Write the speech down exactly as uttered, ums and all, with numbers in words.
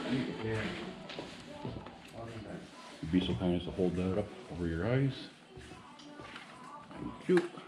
You'd be so kind as to hold that up over your eyes. Thank you.